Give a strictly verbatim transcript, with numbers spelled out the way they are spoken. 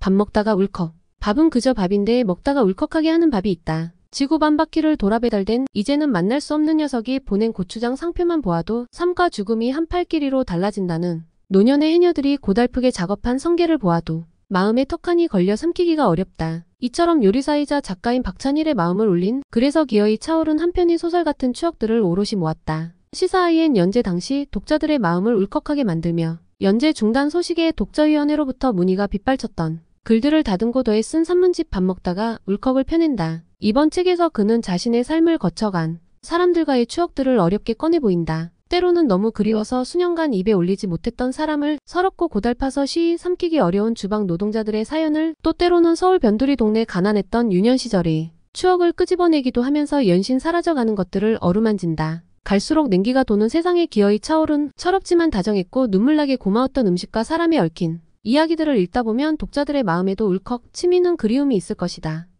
밥 먹다가 울컥. 밥은 그저 밥인데 먹다가 울컥하게 하는 밥이 있다. 지구 반바퀴를 돌아 배달된 이제는 만날 수 없는 녀석이 보낸 고추장 상표만 보아도 삶과 죽음이 한 팔 길이로 달라진다는 노년의 해녀들이 고달프게 작업한 성게를 보아도 마음에 턱하니 걸려 삼키기가 어렵다. 이처럼 요리사이자 작가인 박찬일의 마음을 울린 그래서 기어이 차오른 한 편의 소설 같은 추억들을 오롯이 모았다. 시사아이엔 연재 당시 독자들의 마음을 울컥하게 만들며 연재 중단 소식에 독자위원회로부터 문의가 빗발쳤던 글들을 다듬고 더해 쓴 산문집 밥 먹다가 울컥을 펴낸다. 이번 책에서 그는 자신의 삶을 거쳐간 사람들과의 추억들을 어렵게 꺼내 보인다. 때로는 너무 그리워서 수년간 입에 올리지 못했던 사람을 서럽고 고달파서 쉬이 삼키기 어려운 주방 노동자들의 사연을, 또 때로는 서울 변두리 동네 가난했던 유년 시절의 추억을 끄집어내기도 하면서 연신 사라져가는 것들을 어루만진다. 갈수록 냉기가 도는 세상에 기어이 차오른 철없지만 다정했고 눈물나게 고마웠던 음식과 사람에 얽힌 이야기들을 읽다 보면 독자들의 마음에도 울컥 치미는 그리움이 있을 것이다.